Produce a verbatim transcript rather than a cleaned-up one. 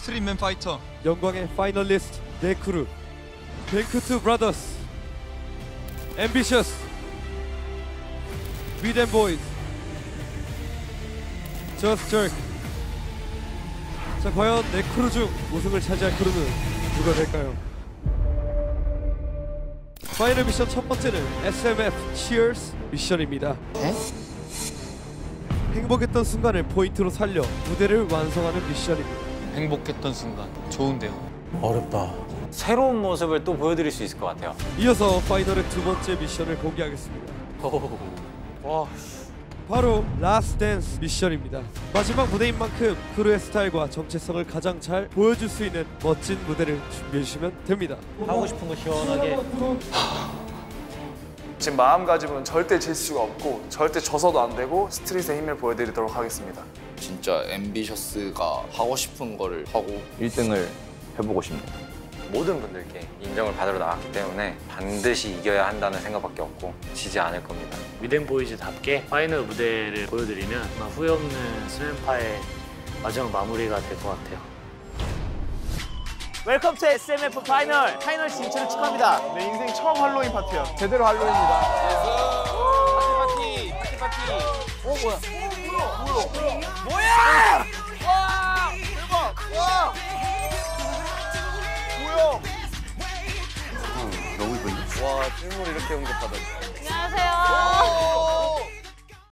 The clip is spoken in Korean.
스트릿맨 파이터, 영광의 파이널리스트 네크루, 뱅크투 브라더스, 앰비셔스, 비덴 보이즈, 저스트 저크. 자, 과연 네크루 중 우승을 차지할 크루는 누가 될까요? 파이널 미션 첫 번째는 에스엠에프 Cheers 미션입니다. 에? 행복했던 순간을 포인트로 살려 무대를 완성하는 미션입니다. 행복했던 순간. 좋은데요. 어렵다. 새로운 모습을 또 보여드릴 수 있을 것 같아요. 이어서 파이널의 두 번째 미션을 공개하겠습니다. 와. 바로 라스트 댄스 미션입니다. 마지막 무대인 만큼 크루의 스타일과 정체성을 가장 잘 보여줄 수 있는 멋진 무대를 준비해주시면 됩니다. 하고 싶은 거 시원하게. 지금 마음가짐은 절대 질 수가 없고 절대 져서도 안 되고 스트릿의 힘을 보여드리도록 하겠습니다. 진짜 앰비셔스가 하고 싶은 거를 하고 일 등을 해보고 싶네요. 모든 분들께 인정을 받으러 나왔기 때문에 반드시 이겨야 한다는 생각밖에 없고 지지 않을 겁니다. 위덴보이즈답게 파이널 무대를 보여드리면 정말 후회 없는 스맨파의 마지막 마무리가 될 것 같아요. 웰컴 투 에스엠에프 파이널! 파이널 진출을 축하합니다. 내 인생 처음 할로윈 파티야. 제대로 할로윈이다. 파티 파티! 파티 파티! 어 뭐야? 뭐야? 뭐야? 와! 대박! 와! 뭐야? 너무 이쁜데? 와, 실물 이렇게 응급받았어. 안녕하세요.